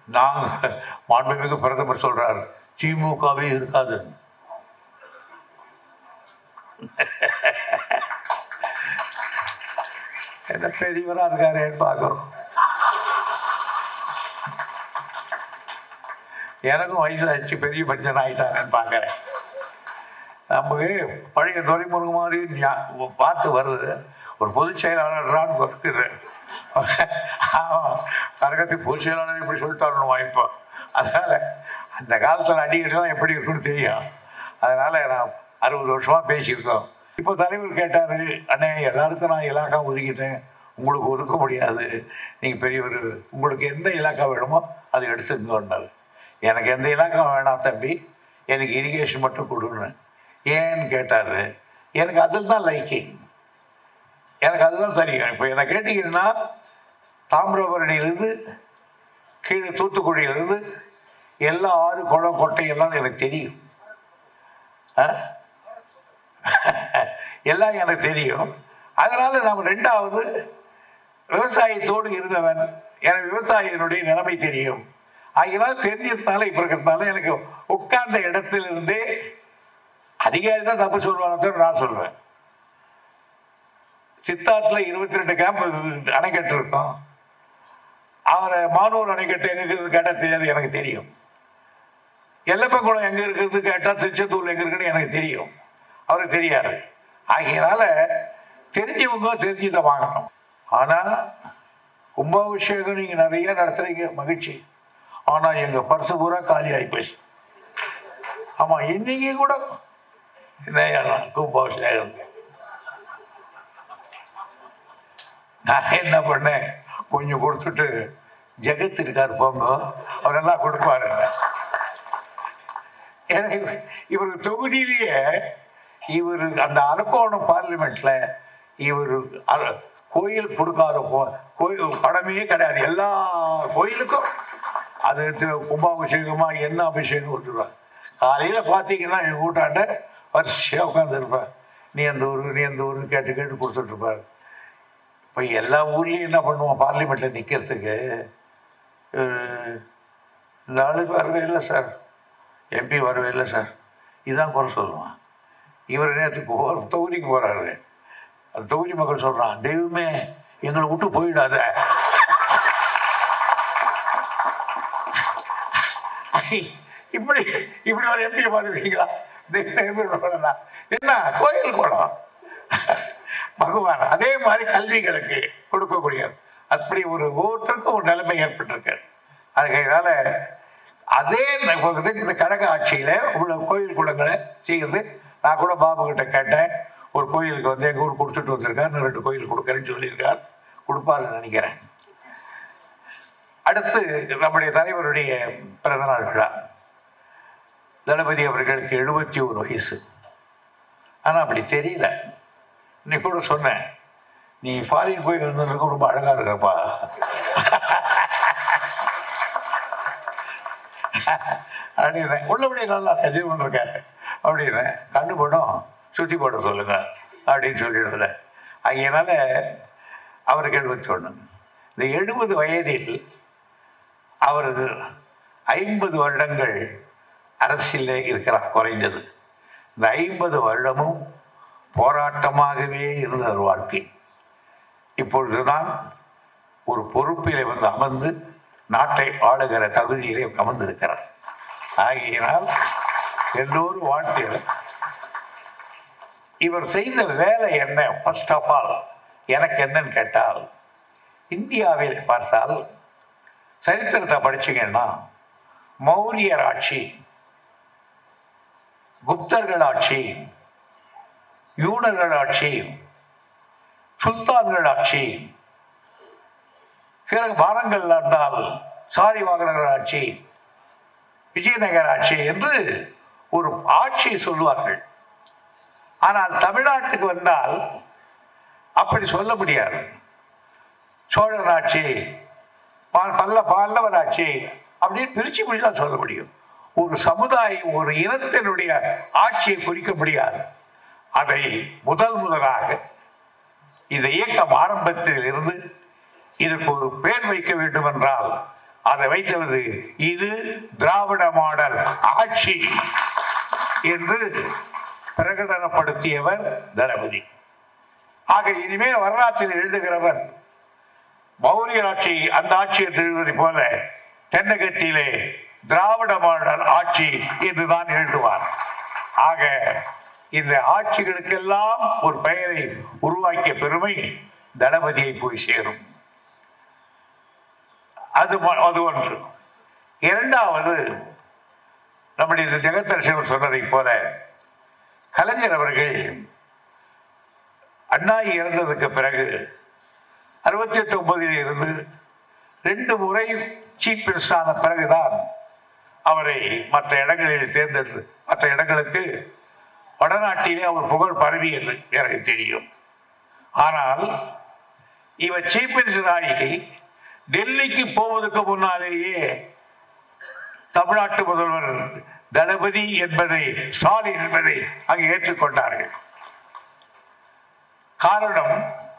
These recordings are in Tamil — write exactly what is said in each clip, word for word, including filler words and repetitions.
நாங்க மாண்புமிகு பிரதமர் சொல்றாரு திமுகவே இருக்காது. என்ன பெரியவரா இருக்காருன்னு பார்க்கிறோம். எனக்கும் வயசாச்சு, பெரிய பஞ்சன் ஆயிட்டாங்கன்னு பார்க்கறேன். நமக்கு பழைய துரைமுருகன் மாதிரி பார்த்து வருது. ஒரு பொதுச் செயலாளர்றான்னு வருது. கரகத்துக்கு பொதுச் செயலாளர் இப்படி சொல்லிட்டு வாய்ப்போ. அதனால அந்த காலத்தில் அடிக்கடிலாம் எப்படி இருக்குன்னு தெரியும். அதனால நான் அறுபது வருஷமா பேசியிருக்கோம். இப்போ தலைவர் கேட்டாரு, அண்ணே எல்லாருக்கும் நான் இலாக்கா ஒதுக்கிட்டேன், உங்களுக்கு ஒதுக்க முடியாது, நீங்கள் பெரியவர், உங்களுக்கு எந்த இலாக்கா வேணுமோ அதை எடுத்துக்கோன்னாரு. எனக்கு எந்த இலாக்கா வேணாம் தம்பி, எனக்கு இரிகேஷன் மட்டும் கொடுன்னு. ஏன்னு கேட்டார். எனக்கு அதில் தான் லைக்கிங், எனக்கு அதுதான் தெரியும். இப்போ என்னை கேட்டீங்கன்னா தாமிரபரணியிலிருந்து கீழே தூத்துக்குடியிலிருந்து எல்லா ஆறு குளம் கொட்டை எல்லாம் எனக்கு தெரியும். எல்லாம் எனக்கு தெரியும். அதனால நம்ம ரெண்டாவது விவசாயத்தோடு இருந்தவன், எனக்கு விவசாயினுடைய நிலைமை தெரியும். அதனால தெரிஞ்சதுனால இப்ப இருக்கிறதுனால எனக்கு உட்கார்ந்த இடத்திலிருந்தே அதிகாரி தான் தப்பு சொல்லுவாங்க நான் சொல்றேன். சித்தாத்துல இருபத்தி ரெண்டு கேம்ப் அணைக்கட்டு இருக்கும். அவரை மானூர் அணைக்கட்டு எங்க இருக்கிறது கேட்டா தெரியாது, எனக்கு தெரியும். எல்லப்பக்குளம் எங்க இருக்கிறது கேட்டா திருச்செந்தூர் எங்க இருக்குன்னு எனக்கு தெரியும், அவருக்கு தெரியாது. ஆகையினால தெரிஞ்சவங்க தெரிஞ்சுதான் வாங்கணும். ஆனா கும்பாபிஷேகம் நீங்க நிறைய நடத்துறீங்க, மகிழ்ச்சி. ஆனா எங்க பர்சு பூரா காலி ஆகி போச்சு. ஆமா, இன்னைக்கு கூட கும்பாபிஷேகம் நான் என்ன பண்ணேன், கொஞ்சம் கொடுத்துட்டு ஜெகத் இருக்காரு போங்க, அவரெல்லாம் கொடுப்பாரு. இவரு தொகுதியிலேயே இவர் அந்த அரக்கோணம் பார்லிமெண்ட்ல இவர் கோயில் கொடுக்காத கோயில் படமே கிடையாது. எல்லா கோயிலுக்கும் அது கும்பாபிஷேகமா என்ன அபிஷேகம் கொடுத்துருவாங்க. காலையில பாத்தீங்கன்னா எங்க கூட்டாண்ட வரிசையா உட்காந்து இருப்பார். நீ அந்த ஊரு நீ அந்த ஊரு கேட்டு கேட்டு கொடுத்துட்டு இருப்பாரு. இப்ப எல்லா ஊர்லயும் என்ன பண்ணுவோம், பார்லிமெண்ட்ல நிக்கிறதுக்கு இந்த ஆளுக்கு வரவே இல்லை சார், எம்பி வரவே இல்லை சார், இதுதான் குறை சொல்லுவான். இவர் நேரத்துக்கு போ தொகுதிக்கு போறாரு. அந்த தொகுதி மக்கள் சொல்றான், தெய்வமே எங்களை விட்டு போயிடாத. இப்படி இப்படி ஒரு எம்பி பார்த்துருக்கீங்களா? என்ன கோயில் குளம் பகவான் அதே மாதிரி கல்விகளுக்கு கொடுக்கக்கூடிய அப்படி ஒரு ஒவ்வொருத்தருக்கும் ஒரு நிலைமை ஏற்பட்டிருக்கு. அதுனால அதே இந்த கழக ஆட்சியில உள்ள கோயில் குளங்களை செய்கிறது. நான் கூட பாபு கிட்ட கேட்டேன், ஒரு கோயிலுக்கு வந்து எங்க ஊர் கொடுத்துட்டு வந்திருக்காரு, ரெண்டு கோயில் கொடுக்கறேன்னு சொல்லியிருக்கார், கொடுப்பாருன்னு நினைக்கிறேன். அடுத்து நம்முடைய தலைவருடைய பிறந்தநாள் விழா. தளபதி அவர்களுக்கு எழுபத்தி ஒரு வயசு. ஆனா அப்படி தெரியல. இன்னைக்கு கூட சொன்னேன், நீ ஃபாரின் போய் இருந்ததுக்கு ரொம்ப அழகா இருக்கப்பா அப்படின்னு. உள்ளபடி நல்லா ஜீவன் இருக்காரு அப்படின்னு. கண்ணு படம் சுத்தி போட சொல்லுங்க அப்படின்னு சொல்லிடுறத. அதனால அவருக்கு எழுபத்தி ஒண்ணு. இந்த எழுபது வயதில் அவரது ஐம்பது வருடங்கள் அரசியல் இருக்கிறார் குறைந்தது. இந்த ஐம்பது வருடமும் போராட்டமாகவே இருந்த ஒரு வாழ்க்கை. இப்பொழுதுதான் ஒரு பொறுப்பிலே வந்து அமர்ந்து நாட்டை ஆளுகிற தகுதியிலே அமர்ந்திருக்கிறார். ஆகையினால் எல்லோரும் வாழ்க்கையில் இவர் செய்த வேலை என்ன? ஃபர்ஸ்ட் ஆஃப் ஆல் எனக்கு என்னன்னு கேட்டால், இந்தியாவில் பார்த்தால் சரித்திரத்தை படிச்சீங்கன்னா மௌரியர் ஆட்சி, குப்தர்கள் ஆட்சி, யூனர்கள் ஆட்சி, சுல்தான்கள் ஆட்சி, வாரங்கள் இருந்தால் சாரி வாகனர்கள் ஆட்சி, விஜயநகர ஆட்சி என்று ஒரு ஆட்சியை சொல்லுவார்கள். ஆனால் தமிழ்நாட்டுக்கு வந்தால் அப்படி சொல்ல முடியாது. சோழர் ஆட்சி, பல்ல பல்லவர் ஆட்சி அப்படின்னு பிரிச்சு பிடிச்சா சொல்ல முடியும். ஒரு சமுதாயம் ஒரு இனத்தினுடைய ஆட்சியை குறிக்க முடியாது. அதை முதல் முதலாக இந்த இயக்கம் ஆரம்பத்தில் இருந்து இதற்கு ஒரு பேர் வைக்க வேண்டும் என்றால் அதை வைத்தது இது திராவிட மாடல் ஆட்சி என்று பிரகடனப்படுத்தியவர் தளபதி. ஆக இனிமேல் வரலாற்றில் எழுதுகிறவர் மௌரிய ஆட்சி அந்த ஆட்சி என்று எழுதுவதை போல தென்னகத்திலே திராவிட மாடல் ஆட்சி என்றுதான் எழுதுவார். ஆக இந்த ஆட்சிகளுக்கெல்லாம் ஒரு பெயரை உருவாக்கிய பெருமை தளபதியை போய் சேரும். அது அது ஒன்று. இரண்டாவது, நம்முடைய ஜெகதர்ஷன் சொன்னதை போல கலைஞர் அவர்கள் அண்ணா இறந்ததுக்கு பிறகு அறுபத்தி எட்டு ஒன்பதில் இருந்து ரெண்டு முறை சீஃப் மினிஸ்டர் ஆன பிறகுதான் அவரை மற்ற இடங்களில் தேர்ந்தெடுத்து மற்ற இடங்களுக்கு வடநாட்டிலே அவர் புகழ் பரவியது எனக்கு தெரியும். ஆனால் இவர் சீஃப் மினிஸ்டர் ஆகி டெல்லிக்கு போவதற்கு முன்னாலேயே தமிழ்நாட்டு முதல்வர் தளபதி என்பதை ஸ்டாலின் என்பதை அங்கு ஏற்றுக்கொண்டார்கள். காரணம்,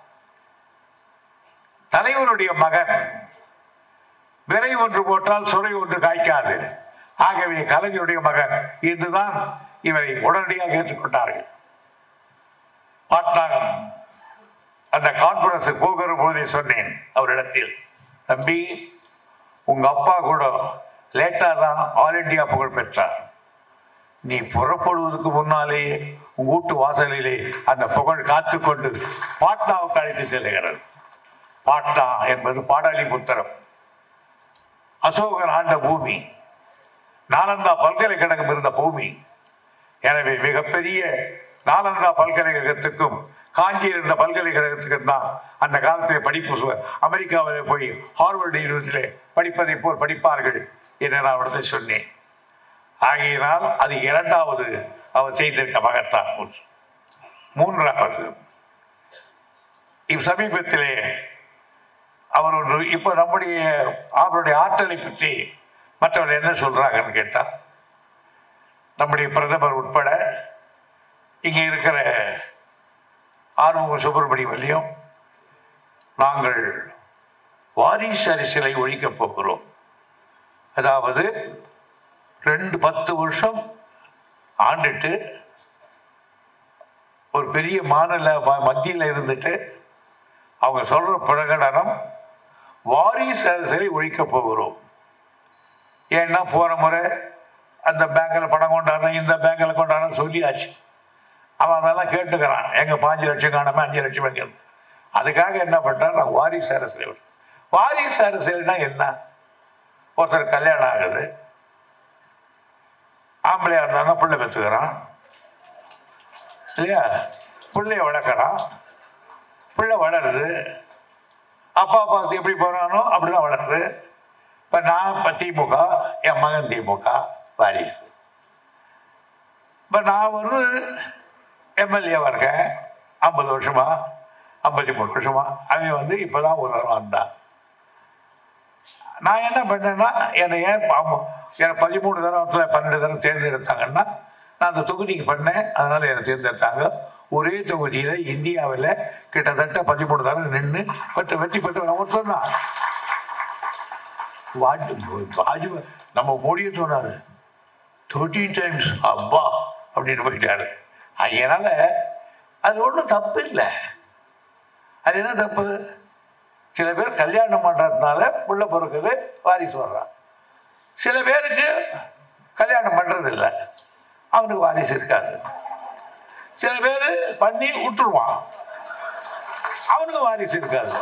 தலைவருடைய மகன் விரை ஒன்று போட்டால் சுரை ஒன்று காய்க்காது. ஆகவே கலைஞருடைய மகன் என்றுதான் இவரை உடனடியாக ஏற்றுக்கொண்டார்கள். பார்த்தாங்க, அந்த கான்பரன்ஸ் போகிற போதே சொன்னேன் அவரிடத்தில், தம்பி உங்க அப்பா கூட லேட்டா தான் ஆல் இண்டியா புகழ் பெற்றார். நீ புறப்படுவதற்கு முன்னாலேயே உங்க வீட்டு வாசலிலே அந்த புகழ் காத்துக்கொண்டு பாட்னாவுக்கு அழைத்து செல்லுகிறது. பாட்னா என்பது பாடாலிபுத்திரம், அசோகர் ஆண்ட பூமி, நாலந்தா பல்கலைக்கழகம் இருந்த பூமி. எனவே மிகப்பெரிய நாலந்தா பல்கலைக்கழகத்துக்கும் காஞ்சி இருந்த பல்கலைக்கழகத்துக்கும் தான் அந்த காலத்தில் படிப்பு அமெரிக்காவில் போய் ஹார்வர்டு யூனிவர்சிட்டியிலே படிப்பதை போல் படிப்பார்கள் என்று நான் அவர்களை சொன்னேன். ஆகையினால் அது இரண்டாவது அவர் செய்திருக்க மகத்தான். மூன்றாவது, சமீபத்திலே அவர் ஒன்று இப்ப நம்முடைய அவருடைய ஆற்றலை பற்றி மற்றவர்கள் என்ன சொல்றாங்கன்னு கேட்டா, நம்முடைய பிரதமர் உட்பட இங்கே இருக்கிற ஆறுமுக சுப்பிரமணியம் நாங்கள் வாரிசு அரசியலை ஒழிக்கப் போகிறோம். அதாவது ரெண்டு பத்து வருஷம் ஆண்டுட்டு ஒரு பெரிய மாநில மத்தியில் இருந்துட்டு அவங்க சொல்ற பிரகடனம் வாரிசு அரசியலை ஒழிக்கப் போகிறோம். ஏன்னா போற முறை அந்த பேங்க்ல பணம் கொண்டாடணும், இந்த பேங்க்ல கொண்டாடணும் சொல்லியாச்சு. அவன் அதெல்லாம் கேட்டுக்கிறான், எங்க பாஞ்சு லட்சம் காணாம அஞ்சு லட்சம் வைக்கணும். அதுக்காக என்ன பண்றான், நான் வாரிசு அரசியல். வாரிசு அரசியல்னா என்ன? ஒருத்தர் கல்யாணம் ஆகுது, ஆம்பளையா இருந்தாங்க, பிள்ளை பெற்றுக்கிறான் இல்லையா, பிள்ளைய வளர்க்குறான், பிள்ளை வளருது, அப்பா பார்த்து எப்படி போறானோ அப்படிதான் வளருது. இப்ப நான் இப்ப திமுக, என் மகன் திமுக வாரிசு. இப்ப நான் ஒரு எம்எல்ஏவா இருக்கேன், ஐம்பது வருஷமா ஐம்பத்தி மூணு வருஷமா. அவன் வந்து இப்பதான் ஒரு வாரம் வந்தான். நான் என்ன பண்ணேன்னா, என்னை ஏன் என்னை பதிமூணு தரத்துல பன்னெண்டு தரம் தேர்ந்தெடுத்தாங்கன்னா நான் அந்த தொகுதிக்கு பண்ணேன், அதனால என்னை தேர்ந்தெடுத்தாங்க. ஒரே தொகுதியில இந்தியாவில் கிட்டத்தட்ட பதிமூணு தரம் நின்று பட்டு வெற்றி பெற்று அவன் சொன்னான். நம்ம மோடியை சொன்னாரு தேர்ட்டீன் டைம்ஸ் அப்பா அப்படின்னு போயிட்டாரு. அதனால அது ஒன்றும் தப்பு இல்லை. அது என்ன தப்பு? சில பேர் கல்யாணம் பண்றதுனால புள்ள பிறகுது வாரிசு வர்றான். சில பேருக்கு கல்யாணம் பண்றது இல்லை, அவனுக்கு வாரிசு இருக்காது. சில பேர் பண்ணி விட்டுருவான், அவனுக்கு வாரிசு இருக்காது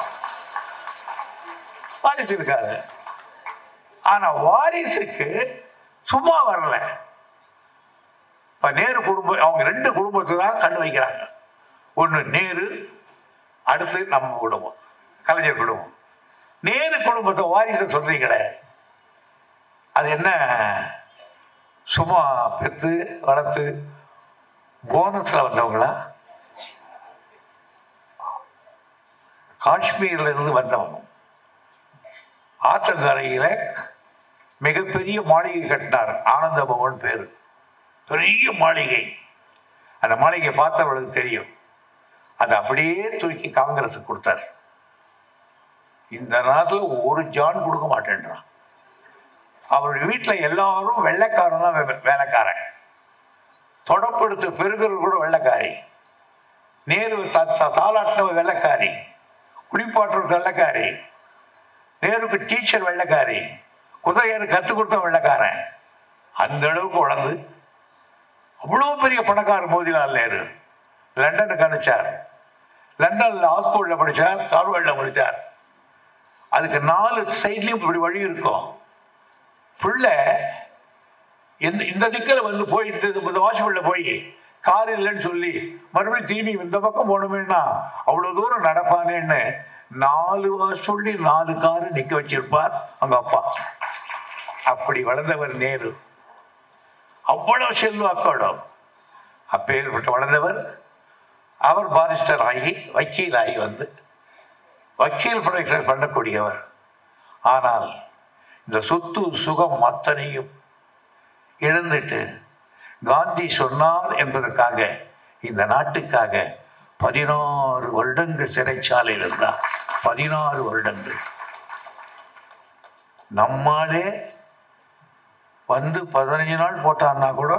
வாரிசு இருக்காது ஆனா வாரிசுக்கு சும்மா வரல. இப்ப நேரு குடும்பம், அவங்க ரெண்டு குடும்பத்துக்கு தான் கண்ணு வைக்கிறாங்க. ஒண்ணு நேரு, அடுத்து நம்ம குடும்பம் கலைஞர் குடும்பம். நேரு குடும்பத்தை வாரிசு சொல்றீங்களே, அது என்ன சும்மா பெத்து வளர்த்து போனஸ்ல வந்தவங்களா? காஷ்மீர்ல இருந்து வந்தவங்க. ஆற்றங்கரையில மிகப்பெரிய மாளிகை கட்டினார், ஆனந்த பவன் பேரு, பெரிய மாளிகை. அந்த மாளிகை பார்த்தவர்களுக்கு தெரியும். அதை அப்படியே தூக்கி காங்கிரஸ் கொடுத்தார். இந்த நாட்டில் ஒரு ஜான் கொடுக்க மாட்டேன்றான். அவருடைய வீட்டில் எல்லாரும் வெள்ளைக்காரன் தான் வேலைக்காரன். தொடப்படுத்த பெருகிறது கூட வெள்ளைக்காரி, நேரு தாளாட்டின வெள்ளைக்காரி, குளிப்பாட்டுறது வெள்ளைக்காரி, நேருக்கு டீச்சர் வெள்ளைக்காரி, குதிரையாரு கற்றுக் கொடுத்த வெள்ளைக்காரன். அந்த அளவுக்கு வளர்ந்து அவ்வளோ பெரிய பணக்கார மோதிலால் நேரு லண்டனுக்கு அனுப்பிச்சார். லண்டன்ல ஆக்ஸ்போர்ட்ல படித்தார், ஹார்வர்ட்ல படித்தார். அதுக்கு நாலு சைட்லையும் இப்படி வழி இருக்கும். பிள்ளை இந்த இந்த திக்கில் வந்து போய் இந்த வாசப்படியில் போய் கார் இல்லைன்னு சொல்லி மறுபடியும் திரும்பி இந்த பக்கம் போகணுமேனா அவ்வளோ தூரம் நடப்பானேன்னு நாலு சொல்லி நாலு காரு நிற்க வச்சிருப்பார் அவங்க அப்பா. அப்படி வளர்ந்தவர் நேரு. அவ்வளவு செல்வாக்கோடும் அப்பேற்பட்டு வளர்ந்தவர். அவர் பாரிஸ்டர் ஆகி வக்கீல் ஆகி வந்து வக்கீல் பணிகளை பண்ணக்கூடியவர். ஆனால் இந்த சொத்து சுகம் அத்தனையும் இழந்துட்டு காந்தி சொன்னார் என்பதற்காக இந்த நாட்டுக்காக பதினாறு வருடங்கள் சிறைச்சாலையில் இருந்தார். பதினாறு வருடங்கள். நம்மாலே வந்து பதினஞ்சு நாள் போட்டான்னா கூட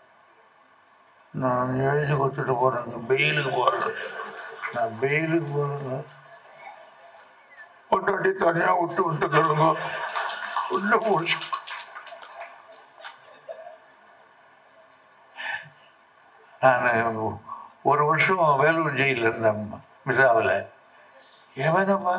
நான் எழுதி கொடுத்துட்டு போறேங்க, பெயிலுக்கு போறது, நான் பெயிலுக்கு போறேங்க, பொண்டாட்டி தனியா விட்டு விட்டு தருங்க உள்ள போச்சு. நான் ஒரு வருஷம் வேலூர் ஜெயிலில் இருந்தேன் மிசாவில். எவனப்பா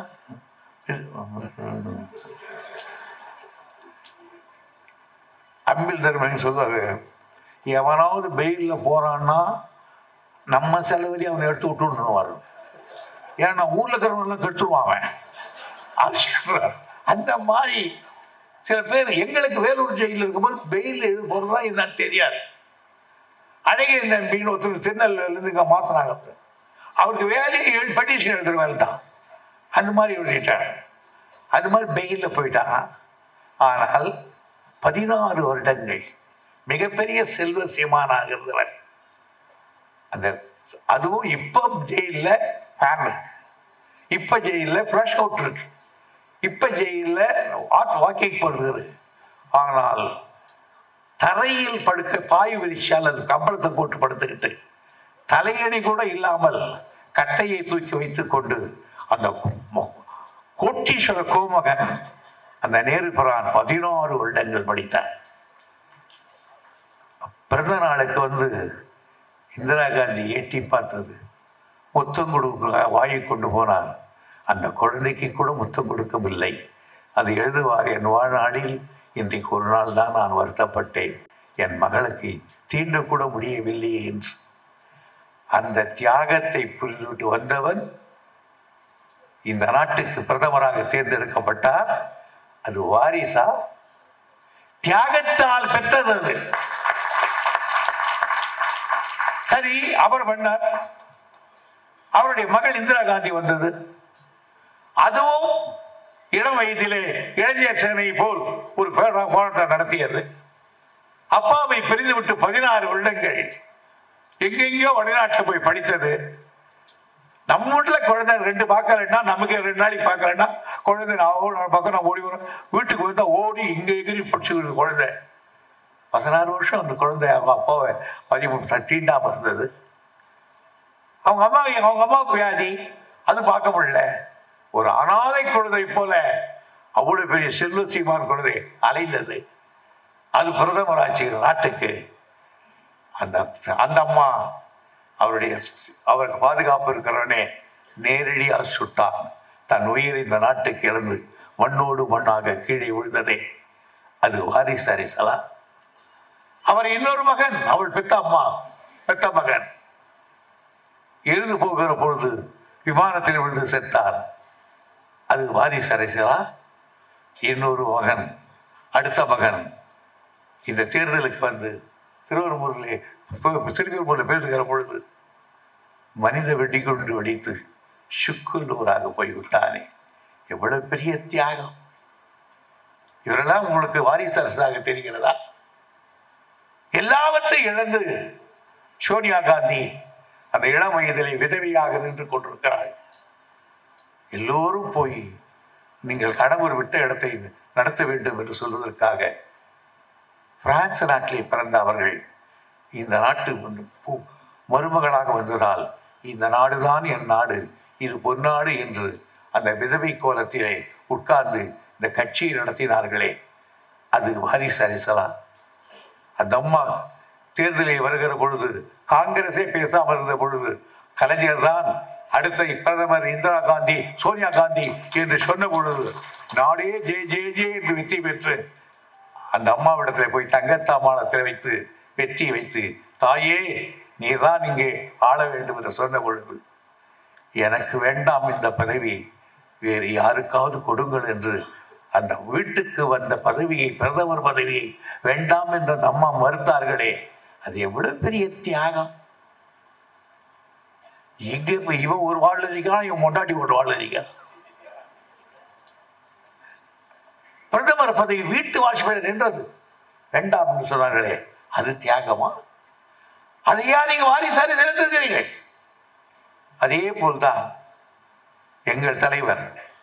அம்பில் தர்மன் சொல்லுவாரு, எவனாவது பெயிலில் போறான்னா நம்ம செலவழி அவனை எடுத்து விட்டுருவாரு. ஏன்னா ஊர்ல இருக்கிறவங்கெல்லாம் கெடுத்துருவான் அவன். அந்த மாதிரி சில பேர் எங்களுக்கு வேலூர் ஜெயிலில் இருக்கும்போது பெயில் எழுத போறதுனா என்னன்னு தெரியாது. அழகிய நம்பின்னு ஒருத்தர் திருநெல்வேலிருந்து இங்கே மாத்தினாங்க. அவருக்கு வேலையை எழு பெட்டிஷன் எழுதுற வேலை தான். அந்த மாதிரி எழுதிட்டார். அது மாதிரி பெயிலில் போயிட்டான். ஆனால் பதினாறு வருடங்கள் மிகப்பெரிய செல்வ சீமானாக இருந்தவர். அந்த அதுவும் இப்ப ஜெயில ஃபேமிலி, இப்ப ஜெயில ஃப்ளஷ் அவுட் இருக்கு, இப்ப ஜெயில வாக்கிங் போடுறது. ஆனால் தரையில் படுக்க பாய் விரிச்சால் அது கம்பளத்தை போட்டு படுத்துக்கிட்டு தலையணி கூட இல்லாமல் கட்டையை தூக்கி வைத்துக் கொண்டு அந்த கோட்டீஸ்வர கோமகன் அந்த நேரு புரான் பதினாறு வருடங்கள் படித்தார். பிறந்த நாளுக்கு வந்து இந்திரா காந்தி எட்டி பார்த்தது, முத்தம் கொடுக்க வாயை கொண்டு போனார். அந்த குழந்தைக்கு கூட முத்தம் கொடுக்கவில்லை. அது எழுதுவார், என் வாழ்நாளில் இன்றைக்கு ஒரு நாள் தான் நான் வருத்தப்பட்டேன், என் மகளுக்கு தீண்ட கூட முடியவில்லையே என்று. அந்த தியாகத்தை புரிந்துவிட்டு வந்தவன் இந்த நாட்டுக்கு பிரதமராக தேர்ந்தெடுக்கப்பட்டார். அது வாரிசா? தியாகத்தால் பெற்றது அது. சரி, அவர் பண்ணார். அவருடைய மகள் இந்திரா காந்தி வந்தது. அதுவும் இளம் வயதிலே இளைஞர் சேனை போல் ஒரு போராட்டம் நடத்தியது. அப்பாவை பிரிந்து விட்டு பதினாறு வருடங்கள் எங்கெங்கயோ வெளிநாட்டில் போய் படித்தது. நம்ம வீட்டுல குழந்தை ரெண்டு பார்க்கலன்னா, நமக்கு ரெண்டு நாளைக்கு பார்க்கலன்னா குழந்தை நான் பக்கம் நான் ஓடி வரும். வீட்டுக்கு வந்தா ஓடி இங்க எகிரி பிடிச்சுக்கிறது குழந்தை. பதினாறு வருஷம் அந்த குழந்தை அவங்க அப்பாவை பதிமூணு தீண்டாம இருந்தது. அவங்க அம்மா அவங்க அம்மாவுக்கு வியாதி, அது பார்க்க முடியல. ஒரு அனாதை குழந்தை போல அவ்வளவு பெரிய செல்வ சீமான் குழந்தை அலைந்தது. அது பிரதமர் ஆட்சி நாட்டுக்கு. அந்த அந்த அம்மா அவருடைய அவருக்கு பாதுகாப்பு இருக்கிறவனே நேரடியாக சுட்டான். தன் உயிர் இந்த நாட்டுக்கு இழந்து மண்ணோடு மண்ணாக கீழே விழுந்ததே அது வாரிசு அரசலா? அவர் இன்னொரு மகன், அவள் பெத்த அம்மா பெத்த மகன் எழுந்து போகிற பொழுது விமானத்தில் விழுந்து செத்தார். அது வாரிசு அரசலா? இன்னொரு மகன், அடுத்த மகன் இந்த தேர்தலுக்கு வந்து திருவரும்பூரிலே திருவரும்பூரில் பேசுகிற பொழுது மனித வெடி கொண்டு வெடித்து சுக்குநூறாக போய்விட்டானே, எவ்வளவு பெரிய தியாகம்! இதெல்லாம் உங்களுக்கு வாரிசு அரசாக தெரிகிறதா? எல்லாவற்றையும் இழந்து சோனியா காந்தி அந்த இளம் வயதிலே விதவியாக நின்று கொண்டிருக்கிறார். எல்லோரும் போய் நீங்கள் கடவுள் விட்ட இடத்தை நடத்த வேண்டும் என்று சொல்வதற்காக பிரான்ஸ் நாட்டிலே பிறந்த அவர்கள் இந்த நாட்டு மருமகளாக வந்ததால் இந்த நாடுதான் என் நாடு, இது பொன்னாடு என்று அந்த விதவை கோலத்திலே உட்கார்ந்து இந்த கட்சியை நடத்தினார்களே, அது வாரிசு அரசியலா? அந்த அம்மா தேர்தலில் வருகிற பொழுது காங்கிரஸே பேசாமல் இருந்த பொழுது கலைஞர் தான் அடுத்த பிரதமர் இந்திரா காந்தி சோனியா காந்தி என்று சொன்ன பொழுது நாடே ஜே ஜே ஜே என்று வெற்றி பெற்று அந்த அம்மாவிடத்தில் போய் தங்கத்தாமாளத்தில் வைத்து வெற்றி வைத்து, தாயே நீதான் இங்கே ஆள வேண்டும் என்று சொன்ன பொழுது எனக்கு வேண்டாம் இந்த பதவி, வேறு யாருக்காவது கொடுங்கள் என்று அந்த வீட்டுக்கு வந்த பதவியை, பிரதமர் பதவியை வேண்டாம் என்று அந்த அம்மா மறுத்தார்களே, அது எவ்வளவு பெரிய தியாகம். இங்கே இவன் ஒரு வாழ் இருக்கிறான், இவன் முன்னாடி ஒரு வாழ் இருக்கிறான். பிரதமர் பதவி வீட்டு வாஜ்பாய் நின்றது வேண்டாம் என்று சொன்னார்களே, அது தியாகமா? அதையா நீங்க வாரிசாரி செலுத்துகிறீர்கள்? அதே போல்தான் எங்கள் தலைவர்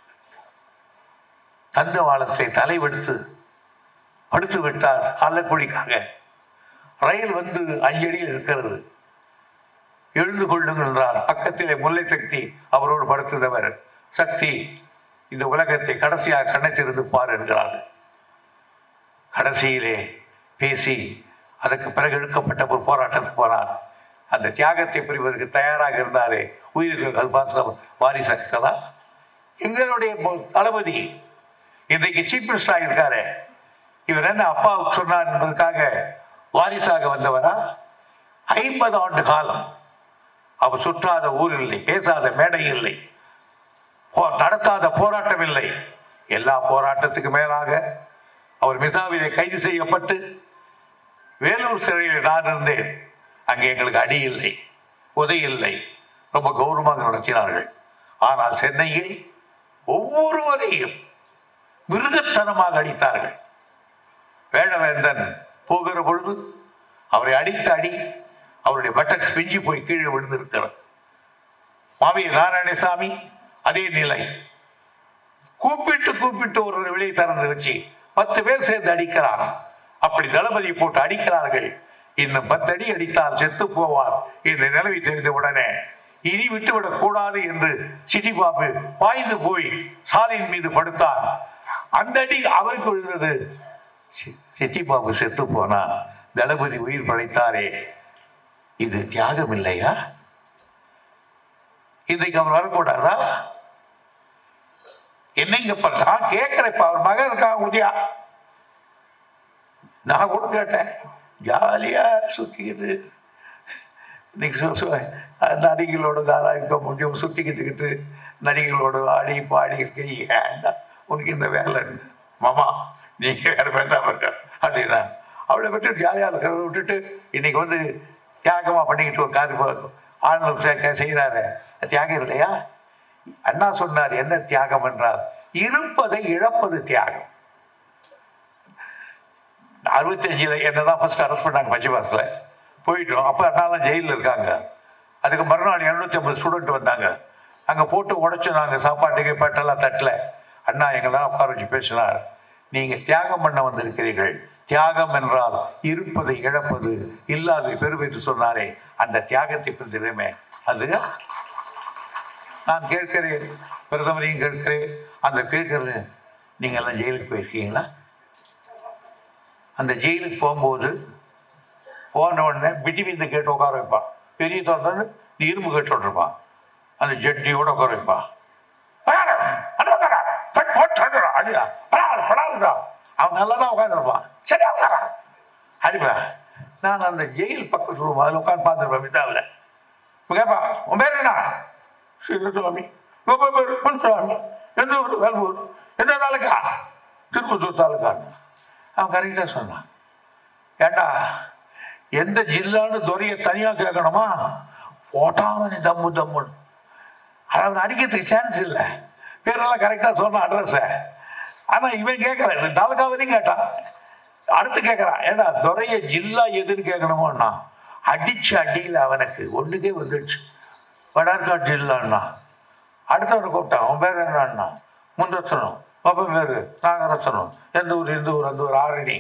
தண்டவாளத்தை தலைவெடுத்து படுத்து விட்டார். காலக்குழிக்காக ரயில் வந்து அஞ்சடியில் இருக்கிறது, எழுந்து கொள்ளுங்கள் என்றார். பக்கத்திலே முல்லை சக்தி அவரோடு படுத்துகிறவர், சக்தி இந்த உலகத்தை கடைசியாக கண்ணத்திருந்து பார் என்கிறார். கடைசியிலே பேசி அதற்கு பிறகு எடுக்கப்பட்ட ஒரு போராட்டத்துக்கு போனார். அந்த தியாகத்தை புரிவதற்கு தயாராக இருந்தாரே உயிர்கள், அது பார்த்து வாரிசு அரசியலா? எங்களுடைய தளபதி இன்றைக்கு சீஃப் மினிஸ்டராக இருக்காரு, இவர் என்ன அப்பாவுக்கு சொன்னார் என்பதற்காக வாரிசாக வந்தவரா? ஐம்பது ஆண்டு காலம் அவர் சுற்றாத ஊர் இல்லை, பேசாத மேடை இல்லை, நடத்தாத போராட்டம் இல்லை. எல்லா போராட்டத்துக்கு மேலாக அவர் மிசாவிலே கைது செய்யப்பட்டு வேலூர் சிறையில் நான் இருந்தேன். அங்கே எங்களுக்கு அடி இல்லை, உதை இல்லை, ரொம்ப கௌரவமாக நடத்தினார்கள். ஆனால் சென்னையில் ஒவ்வொருவரையும் மிருகத்தனமாக அடித்தார்கள். வேடவேந்தன் போகிற பொழுது அவரை அடித்த அடி அவருடைய பட்டக்ஸ் பிஞ்சி போய் கீழே விழுந்திருக்கிறார். மாவி நாராயணசாமி அதே நிலை. கூப்பிட்டு கூப்பிட்டு ஒரு வெளியே திறந்து வச்சு பத்து பேர் சேர்ந்து அடிக்கிறார். அப்படி தளபதி போட்டு அடிக்கிறார்கள். இன்னும் பத்து அடி அடித்தால் செத்து போவார் என்று நிலவி தெரிந்த உடனே இனி விட்டுவிடக் கூடாது என்று சிட்டி பாபு பாய்ந்து போய் சாலையின் மீது படுத்தார். அந்த அடி அவருக்கு விழுந்தது. சிட்டி பாபு செத்து போனா தளபதி உயிர் படைத்தாரே, இது தியாகம் இல்லையா? இன்றைக்கு அவர் வரக்கூடாதா? என்னங்க நான் கேட்கிறேன், அவர் மகன் இருக்காங்க உதயா, நான் கூட கேட்டேன், ஜாலியா சுத்திக்கிட்டு இன்னைக்கு நடிகளோட தாரா இருக்க முடியும், சுத்திக்கிட்டுக்கிட்டு நடிகளோடு ஆடி பாடி இருக்க, ஏண்டா உனக்கு இந்த வேலை மாமா, நீங்க வேற வேண்டாம் அப்படின்னா அவளை விட்டு ஜாலியா இருக்கிறத விட்டுட்டு இன்னைக்கு வந்து தியாகமா பண்ணிக்கிட்டு ஒரு காது ஆண்கள் செய்யறாரு. தியாகம் இல்லையா? அண்ணா சொன்னார், என்ன தியாகம் என்றால் இருப்பதை இழப்பது தியாகம். அறுபத்தி அஞ்சுல என்னதான் ஃபர்ஸ்ட் அரெஸ்ட் பண்ணாங்க பஞ்சபாஸ்ல, போயிட்டோம். அப்ப அண்ணாலாம் ஜெயிலில் இருக்காங்க. அதுக்கு மறுநாள் இருநூத்தி ஐம்பது ஸ்டூடெண்ட் வந்தாங்க. அங்க போட்டு உடைச்சோம் நாங்க, சாப்பாட்டுக்கு பட்டெல்லாம் தட்டல. அண்ணா எங்கெல்லாம் உட்கார வச்சு பேசினார், நீங்க தியாகம் பண்ண வந்திருக்கிறீர்கள், தியாகம் என்றால் இருப்பதை இழப்பது, இல்லாத பெருமை என்று சொன்னாரே, அந்த தியாகத்தை புரிந்துமே. அது நான் கேட்கிறேன், பிரதமரையும் கேட்கிறேன், அந்த கேட்கறது நீங்க எல்லாம் ஜெயிலுக்கு போயிருக்கீங்களா? அந்த ஜெயிலுக்கு போகும்போது போன உடனே விட்டி விந்து கேட்டு உட்கார வைப்பான். பெரிய தோட்டம் நீ இரும்பு கேட்டு இருப்பான். அந்த ஜட்டியோட உட்கார வைப்பான். அவன் நல்லாதான் உட்காந்துருப்பான். சரியா உட்கார அடிப்பா. நான் அந்த ஜெயில் பக்கத்து ரூம் அதில் உட்காந்து பார்த்துருப்பேன். விதாவில் கேட்பா, உன் பேர் என்ன? சிவசுவாமி. சுவாமி எந்த ஊர்? வேலூர். எந்த தாலுக்கா? திருப்பத்தூர் தாலுக்கா. அவன் கரெக்டாக சொன்னான். ஏண்டா எந்த ஜில்லான்னு துறையை தனியாக கேட்கணுமா? போட்டாம தம்மு தம்முன்னு. அதாவது அடிக்கிறதுக்கு சான்ஸ் இல்லை. பேரெல்லாம் கரெக்டாக சொன்னான் அட்ரஸை. ஆனால் இவன் கேட்கல, தாலுக்காவிலையும் கேட்டான். அடுத்து கேட்கறான், ஏண்டா துறைய ஜில்லா எதுன்னு கேட்கணுமோன்னா அடிச்சு அடியில் அவனுக்கு ஒன்றுக்கே வந்துடுச்சு. வடார்காட் ஜில்லான்னா அடுத்தவனை கூப்பிட்டான். அவன் பேர் என்னன்னா முந்தத்தனும். அப்போ வேறு நாகரத்னம் எந்த ஊர் எந்த ஊர் அந்த ஊர் ஆரணி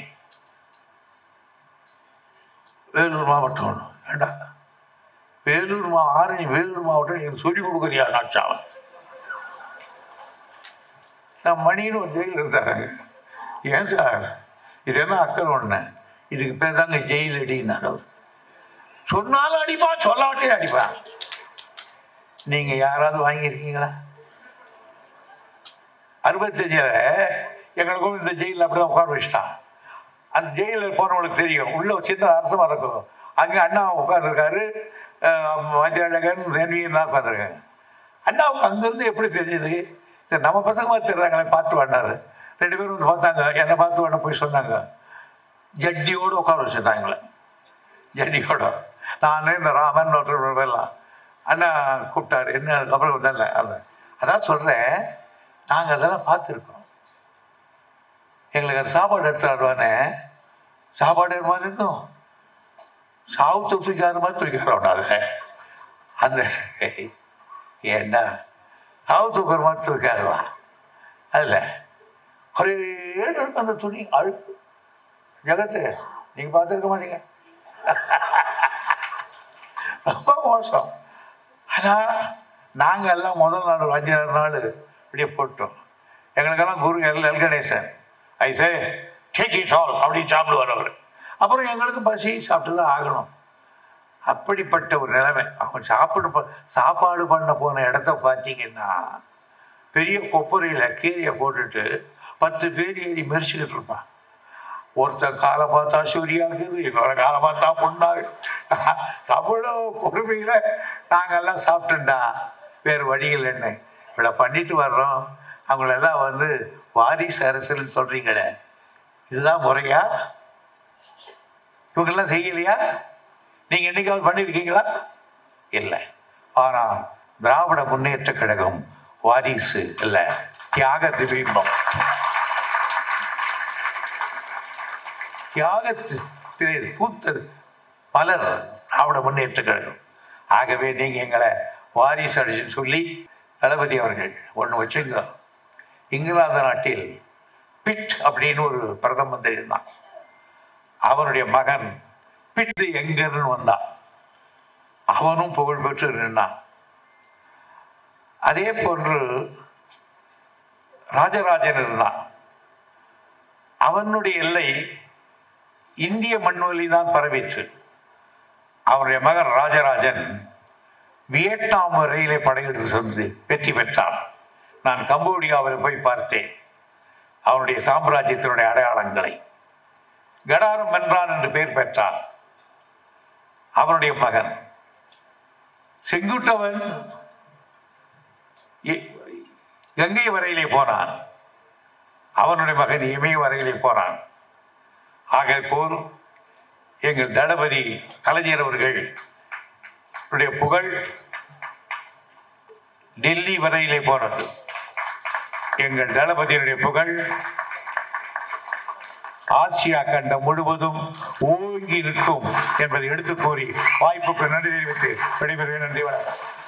வேலூர் மாவட்டம் ஏண்டா வேலூர் மா ஆரணி வேலூர் மாவட்டம் எனக்கு சொல்லிக் கொடுக்குறியா நாச்சாவன் நான் மணின்னு ஒரு ஜெயில் இருந்தாங்க ஏன் சார் இது என்ன அக்கறை ஒன்று இதுக்கு பேர் தாங்க ஜெயில் அடினார் அவர் சொன்னாலும் அடிப்பான் சொல்லாட்டே அடிப்பான் நீங்கள் யாராவது வாங்கியிருக்கீங்களா அறுபத்தஞ்சில் எங்களுக்கும் இந்த ஜெயிலில் அப்படியே உட்கார வச்சுட்டான் அந்த ஜெயிலில் போனவங்களுக்கு தெரியும் உள்ள சின்ன அரசமாக இருக்கும் அங்கே அண்ணா உட்காந்துருக்காரு மத்தியழகன் ரென்வீர்லாம் உட்காந்துருக்காங்க அண்ணாவுக்கு அங்கேருந்து எப்படி தெரிஞ்சது சரி நம்ம பசங்க மாதிரி தெரிறாங்களே பார்த்து வாடினாரு ரெண்டு பேரும் வந்து பார்த்தாங்க என்னை பார்த்து வாட போய் சொன்னாங்க ஜட்ஜியோடு உட்கார வச்சுட்டாங்களே ஜட்ஜியோட நான் இந்த ராமன் எல்லாம் அண்ணா கூப்பிட்டாரு என்ன அப்புறம் இல்லை அல்ல அதான் சொல்கிறேன் நாங்கள் அதெல்லாம் பார்த்துருக்கோம் எங்களுக்கு அந்த சாப்பாடு எடுத்துறாருவானே சாப்பாடு மாதிரி இருக்கும் சாவு தூக்கிக்கார மாதிரி தூக்கிக்கிறோம் நாங்கள் அந்த ஏண்டா சாவு தூக்குற மாதிரி தூக்காருவா அதில் ஒரே அந்த துணி அழுக்கு ஜகத்து நீங்கள் பார்த்துருக்க மாட்டீங்க ரொம்ப மோசம் ஆனால் நாங்கள் எல்லாம் முதல் நாள் ஒரு அஞ்சு ஆறு நாள் இப்படியே போட்டோம் எங்களுக்கெல்லாம் குரு எல் எல் கணேசன் ஐசே கேக்கி சால் அப்படின்னு சாப்பிடுவார் அவர் அப்புறம் எங்களுக்கு பசி சாப்பிட்டு தான் ஆகணும் அப்படிப்பட்ட ஒரு நிலைமை அவன் சாப்பிடு சாப்பாடு பண்ண போன இடத்த பார்த்தீங்கன்னா பெரிய கொப்பரையில் கீரையை போட்டுட்டு பத்து பேர் ஏறி மெரிச்சுக்கிட்டு இருப்பான் ஒருத்தர் காலை பார்த்தா சூரியாகுது இன்னொரு காலை பார்த்தா பொண்ணாகு அவ்வளோ கொடுமையில நாங்கெல்லாம் சாப்பிட்டோம்டா வேறு வழிகள் என்ன இவ்வளோ பண்ணிட்டு வர்றோம் அவங்களெல்லாம் வந்து வாரிசு அரசியல்னு சொல்றீங்களே இதுதான் முறையா இவங்கெல்லாம் செய்யலையா நீங்க என்னைக்காவது பண்ணியிருக்கீங்களா இல்லை ஆனா திராவிட முன்னேற்ற கழகம் வாரிசு இல்ல தியாக திபீம்பம் தியாகத்து பூத்தது பலர் திராவிட முன்னேற்ற கழகம் ஆகவே நீங்க எங்களை வாரிசு அடிச்சுன்னு சொல்லி தளபதி அவர்கள் ஒன்று வச்சுங்க இங்கிலாந்து நாட்டில் பிட் அப்படின்னு ஒரு பிரதம மந்திரி இருந்தான் அவனுடைய மகன் பிட் எங்கன்னு வந்தான் அவனும் புகழ் பெற்று நின்றான் அதே போன்று ராஜராஜன் இருந்தான் அவனுடைய எல்லை இந்திய மண்வெளி தான் பரவிற்று அவருடைய மகன் ராஜராஜன் வியட்நாம் ரயிலை படையெடுத்து சென்று வெற்றி பெற்றான் நான் கம்போடியாவில் போய் பார்த்தேன் அவனுடைய சாம்ராஜ்யத்தினுடைய அடையாளங்களை கடாரம் வென்றான் என்று பெயர் பெற்றான் அவனுடைய மகன் செங்குட்டவன் கங்கை வரையிலே போனான் அவனுடைய மகன் இமய வரையிலே போனான் ஆக போல் எங்கள் தளபதி கலைஞர் அவர்கள் புகழ் டெல்லி வரையிலே போனது எங்கள் தளபதியுடைய புகழ் ஆசியா கண்டம் முழுவதும் ஓங்கி நிற்கும் என்பதை எடுத்து கூறி வாய்ப்புக்கு நன்றி தெரிவித்து விடைபெறுவேன். நன்றி வணக்கம்.